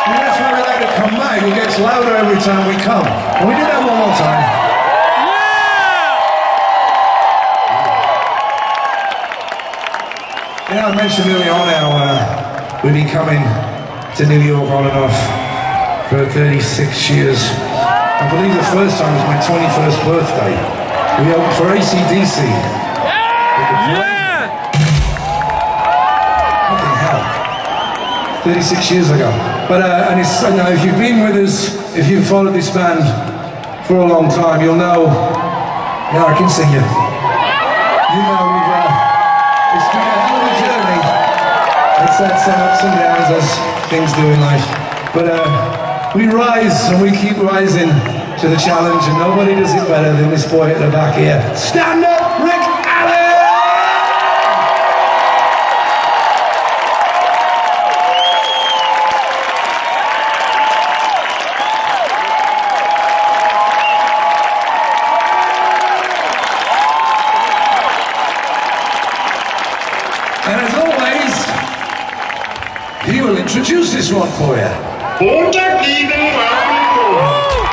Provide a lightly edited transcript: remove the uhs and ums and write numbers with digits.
And that's why we let it come back. It gets louder every time we come. Can we do that one more time? You know, I mentioned early on how we've been coming to New York on and off for 36 years. I believe the first time was my 21st birthday. We opened for AC/DC. Yeah! Fucking hell. 36 years ago. But and it's, you know, if you've been with us, if you've followed this band for a long time, you'll know. Yeah, I can sing you. You know, it's been a hell of a journey. It's had some ups and downs as things do in life. But we rise and we keep rising to the challenge, and nobody does it better than this boy at the back here. Stand up, Rick Allen! And as always, he will introduce this one for you. Montag, lieben Abend.